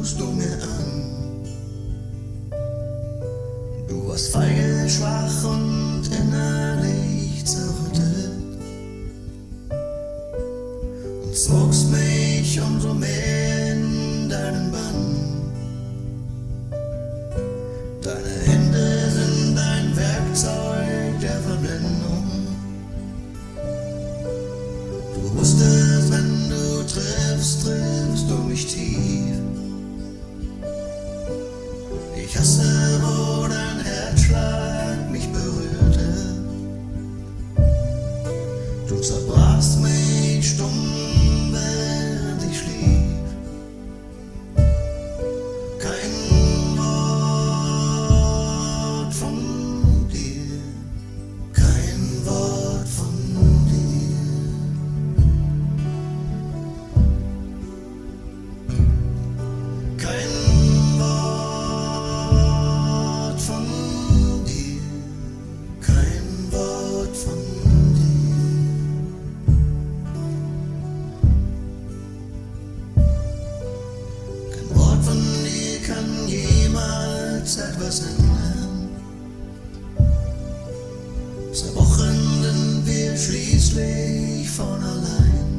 tust du mir an? Du warst feige, schwach und innerlich zerrüttet und zogst mich umso mehr in deinen Bann. Deine Hände sind ein Werkzeug der Verblendung. Du wusstest, wenn du triffst, triffst du mich tief. Ich hasse, wo dein Herzschlag mich berührte. Du zerbrachst mich stumm, während ich schlief. Kein Wort von dir, kein Wort von dir. Kein Wort von dir, kein Wort von dir. Kein Wort von dir kann jemals etwas ändern. Zerbrochen sind wir schließlich von allein.